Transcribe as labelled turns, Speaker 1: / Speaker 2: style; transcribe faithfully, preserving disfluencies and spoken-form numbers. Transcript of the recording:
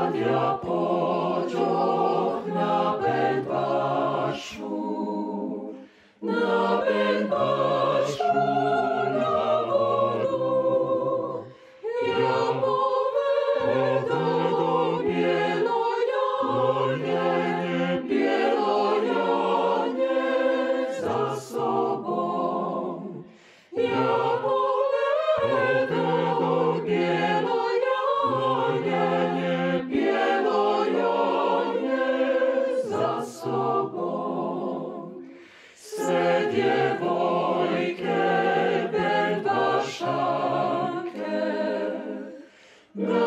Speaker 1: ja pođoh na Benbašu, na Benbašu na vodu, ja povedoh bijelo janje, bijelo janje za sobom. Ja povedoh bijelo janje, bijelo janje za sobom. Sve djevojke Benbašanke,